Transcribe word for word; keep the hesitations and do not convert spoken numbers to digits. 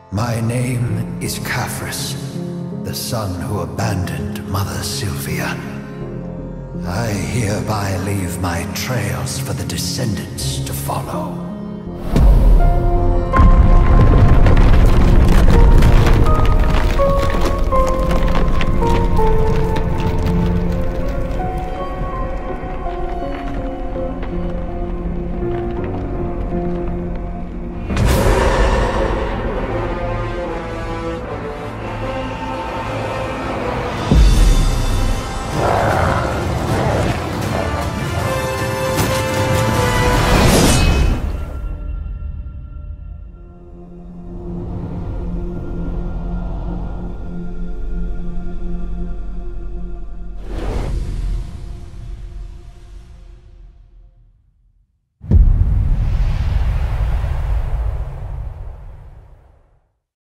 My name is Caphras, the son who abandoned Mother Sylvia. I hereby leave my trails for the descendants to follow.